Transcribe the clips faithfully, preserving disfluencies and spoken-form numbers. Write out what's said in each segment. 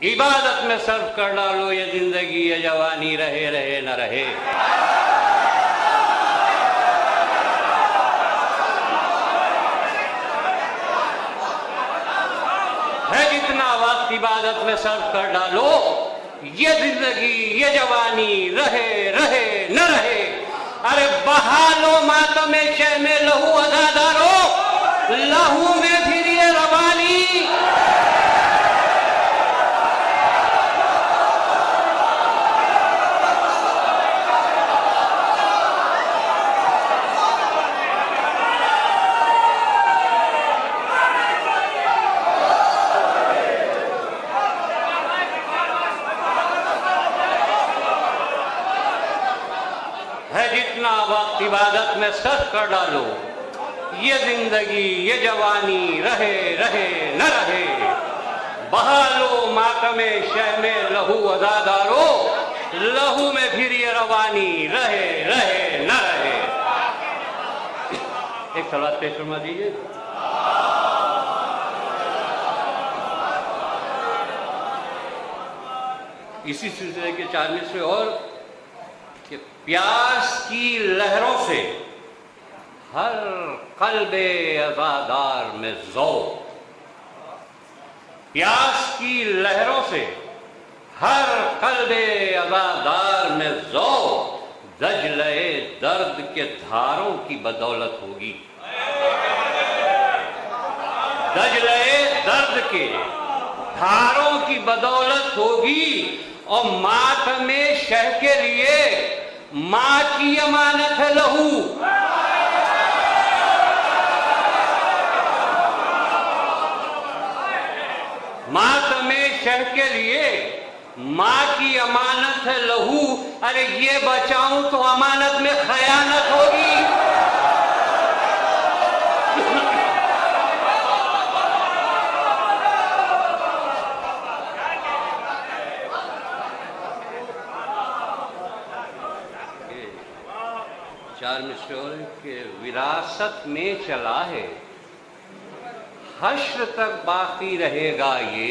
इबादत में सर्फ कर डालो, ये जिंदगी ये जवानी रहे रहे न रहे। है जितना वक्त इबादत में सर्फ कर डालो, ये जिंदगी ये जवानी रहे रहे न रहे। अरे बहा लो मातम शह में लहू अदादारो, लहू में फिर ये रवानी। वक्त इबादत में सर्फ कर डालो, ये जिंदगी ये जवानी रहे रहे न रहे। बहा लो मातमे शह में लहू अदादारो, लहू में फिर ये रवानी रहे रहे न रहे। एक सलात पेश फरमा दीजिए। इसी सिलसिले के चार मिसरे और कि प्यास की लहरों से हर कल्बे अज़ादार में ज़ौक़, प्यास की लहरों से हर कल्बे अज़ादार में ज़ौक़, दजले दर्द के धारों की बदौलत होगी। दजले दर्द के धारों की बदौलत होगी। और मातमे शह के लिए माँ की अमानत है लहू। मातमे शह के लिए माँ की अमानत है लहू। अरे ये बचाऊं तो अमानत में खयानत होगी। चार मिसरों के विरासत में चला है, हश्र तक बाकी रहेगा ये।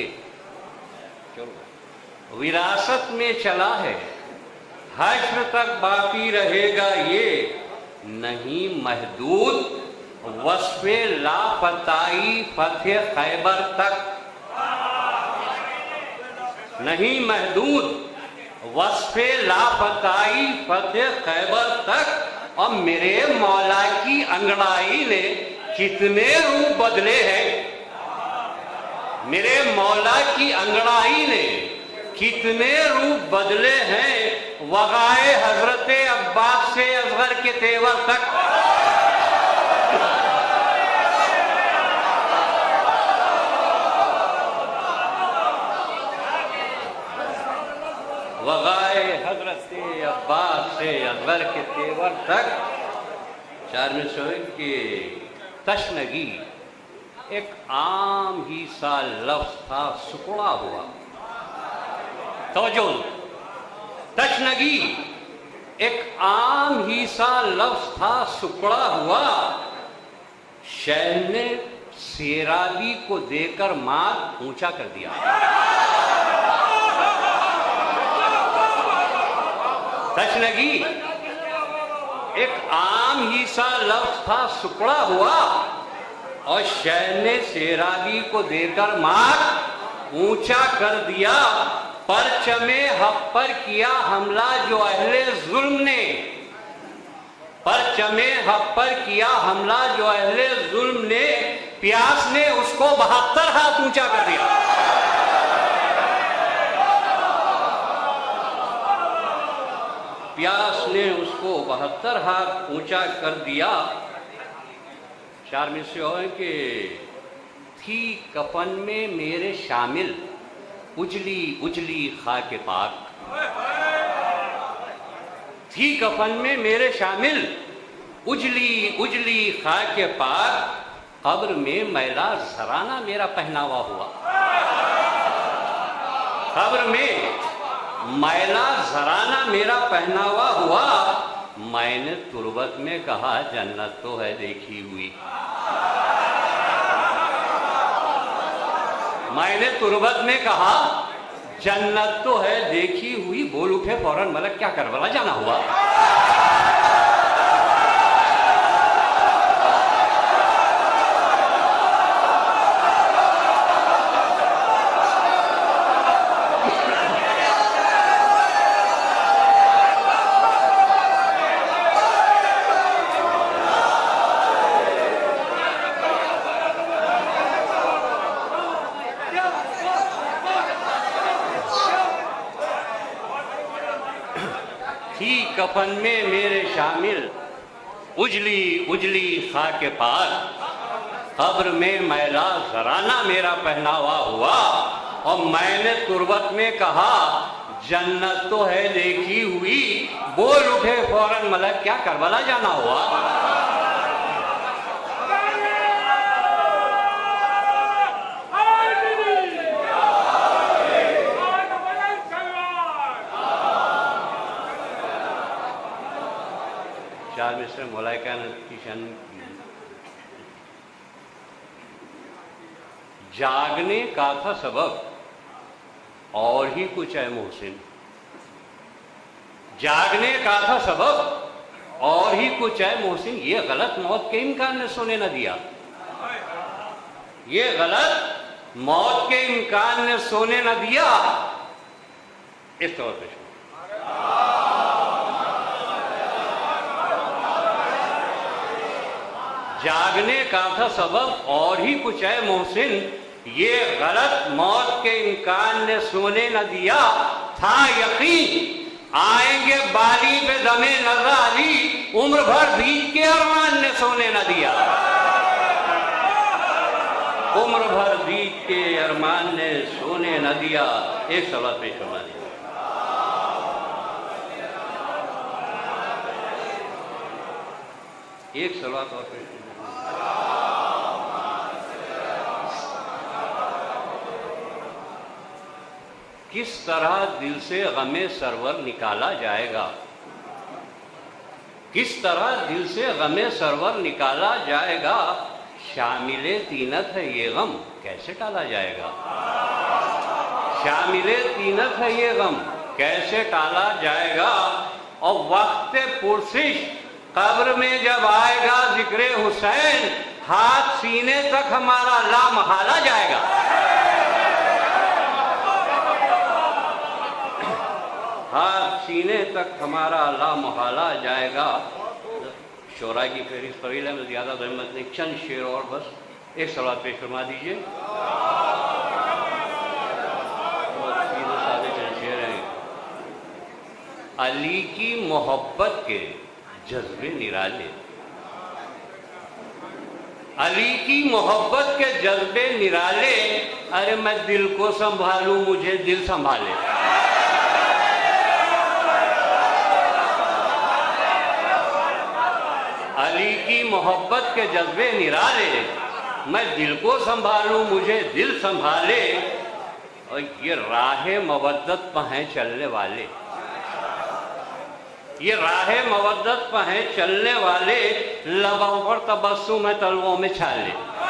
चलो, विरासत में चला है, हश्र तक बाकी रहेगा ये। नहीं महदूद वस्फ़े लापताई फतेह खैबर तक, नहीं महदूद वस्फ़े लापताई फतेह खैबर तक। और मेरे मौला की अंगड़ाई ने कितने रूप बदले हैं। मेरे मौला की अंगड़ाई ने कितने रूप बदले हैं। वगाए हजरते अब्बास से असगर के तेवर तक। वगाए हजरत अब्बास से असगर के तेवर तक। चार में सोए कि तशनगी एक आम ही सा लफ्ज था, सुकड़ा हुआ। तवज्जो, तशनगी एक आम ही सा लफ्ज था, सुकड़ा हुआ। शहर ने सेराबी को देकर मार ऊंचा कर दिया। तशनगी एक आम ही सा लफ्ज था, सुकड़ा हुआ। और शहर ने सेराबी को देकर मार ऊंचा कर दिया। परचमे हक पर किया हमला जो अहले जुल्म ने, परचमे हक पर किया हमला जो अहले जुल्म ने। प्यास ने उसको बहत्तर हाथ ऊंचा कर दिया। प्यास ने उसको बहत्तर हाथ ऊंचा कर दिया। चार में से और कि थी कफन में मेरे शामिल उजली उजली खाके पाक, थी कफन में मेरे शामिल उजली उजली खाके पाक। कब्र में मैला जराना मेरा पहनावा हुआ। कब्र में मैला जराना मेरा पहनावा हुआ। मैंने तुरबत में कहा जन्नत तो है देखी हुई। मैंने तुरबत में कहा जन्नत तो है देखी हुई, बोल उठे फौरन मलक क्या करबला जाना हुआ। कफन में मेरे शामिल उजली उजली खाके पार, कब्र में मैला जराना मेरा पहनावा हुआ। और मैंने तुरबत में कहा जन्नत तो है देखी हुई, बोल उठे फौरन मलक क्या करबला जाना हुआ। चार मिसरे मौलाइका की शन जागने का था सबब और ही कुछ है मोहसिन, जागने का था सबब और ही कुछ है मोहसिन। ये गलत मौत के इम्कान ने सोने न दिया, ये गलत मौत के इम्कान ने सोने न दिया। इस तौर पर जागने का था सबब और ही कुछ है मोहसिन, ये गलत मौत के इम्कान ने सोने न दिया। था यकीन आएंगे बारी पे दमे नज़ारी, उम्र भर बीत के अरमान ने सोने न दिया, उम्र भर बीत के अरमान ने सोने न दिया। एक सवाल पेश करवा दिया। एक सवाल और पेश किस तरह दिल से गमे सरवर निकाला जाएगा, किस तरह दिल से गमे सरवर निकाला जाएगा। शामिले तीनत है ये गम कैसे टाला जाएगा, शामिले तीनत है ये गम कैसे टाला जाएगा। और वक्त पुरसिश कब्र में जब आएगा जिक्रे हुसैन, हाथ सीने तक हमारा लामहाला जाएगा। हाथ सीने तक हमारा लामहाला जाएगा। शोरा की फहरिस्त तवील है, मैं ज्यादा जहमत नहीं, चंद शेर और बस एक सवाल पेश फरमा दीजिए। सीधे साधे चंद शेर हैं। अली की मोहब्बत के जज्बे निराले, अली की मोहब्बत के जज्बे निराले, अरे मैं दिल को संभालूं मुझे दिल संभाले। अली की मोहब्बत के जज्बे निराले, मैं दिल को संभालूं मुझे दिल संभाले। और ये राहे मवद्दत पर हैं चलने वाले, ये राहे मवद्दत पर हैं चलने वाले, लबों पर तबस्सुम है तलवों में छाले,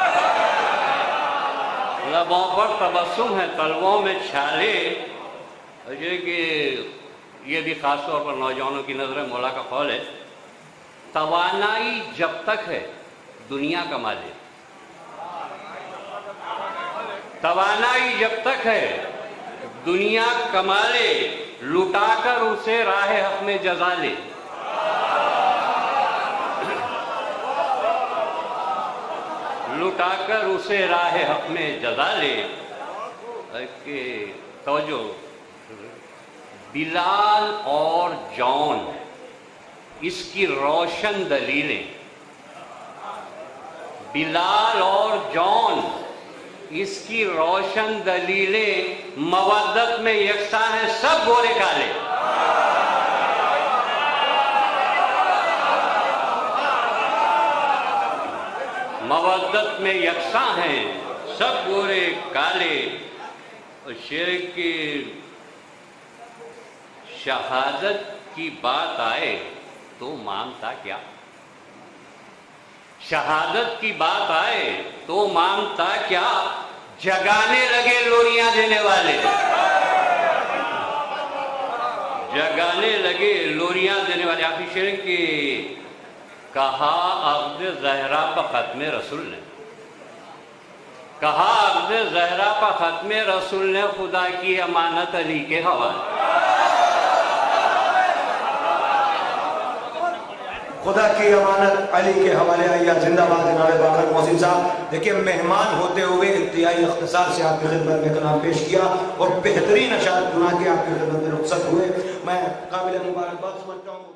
लबों पर तबस्सुम है तलवों में छाले। ये कि ये भी खास तौर पर नौजवानों की नजर मौला का कौल है, तवानाई जब तक है दुनिया कमा ले, तवानाई जब तक है दुनिया कमा ले, लुटाकर उसे राहे हक में जजा ले। लुटाकर उसे राहे हक में जजा ले। कि तवज्जो, बिलाल और जॉन इसकी रोशन दलीलें, बिलाल और जॉन इसकी रोशन दलीलें मवद्दत में यकसा हैं सब गोरे काले। मवद्दत में यकसा हैं सब गोरे काले। और शेर की शहादत की बात आए तो मानता क्या, शहादत की बात आए तो मानता क्या, जगाने लगे लोरियां देने वाले, जगाने लगे लोरियां देने वाले आखिर शेर की कहा अब्द जहरा पर खत्म रसूल ने, कहा अब्द जहरा पर खत्म रसूल ने खुदा की अमानत अली के हवाले, खुदा की अमानत अली के हवाले। आइया जिंदाबाद जनाब बकर मोहसिन साहब। देखिए मेहमान होते हुए इंतहाई इख्तिसार से आपकी खिदमत में कलाम पेश किया और बेहतरीन अशार सुना के आपकी खिदमत में रुखसत हुए। मैं काबिल मुबारकबाद समझता हूँ।